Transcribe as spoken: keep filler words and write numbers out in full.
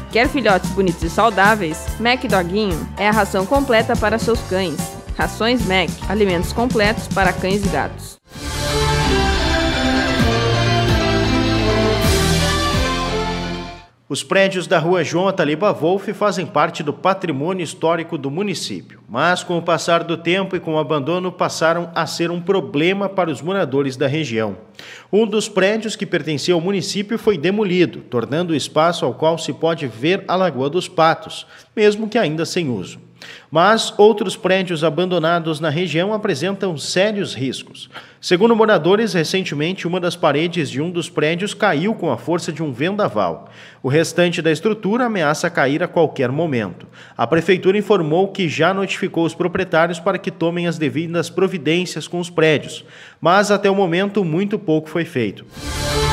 Quer filhotes bonitos e saudáveis? Mac Doguinho é a ração completa para seus cães. Rações Mac, alimentos completos para cães e gatos. Os prédios da rua João Ataliba Wolff fazem parte do patrimônio histórico do município, mas com o passar do tempo e com o abandono passaram a ser um problema para os moradores da região. Um dos prédios que pertencia ao município foi demolido, tornando o espaço ao qual se pode ver a Lagoa dos Patos, mesmo que ainda sem uso. Mas outros prédios abandonados na região apresentam sérios riscos. Segundo moradores, recentemente uma das paredes de um dos prédios caiu com a força de um vendaval. O restante da estrutura ameaça cair a qualquer momento. A prefeitura informou que já notificou os proprietários para que tomem as devidas providências com os prédios, mas até o momento muito pouco foi feito.